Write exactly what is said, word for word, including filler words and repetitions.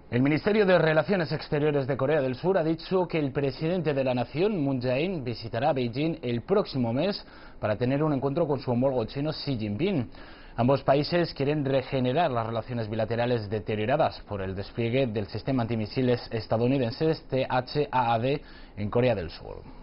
El Ministerio de Relaciones Exteriores de Corea del Sur ha dicho que el presidente de la nación, Moon Jae-in, visitará Beijing el próximo mes para tener un encuentro con su homólogo chino Xi Jinping. Ambos países quieren regenerar las relaciones bilaterales deterioradas por el despliegue del sistema antimisiles estadounidense T H A A D en Corea del Sur.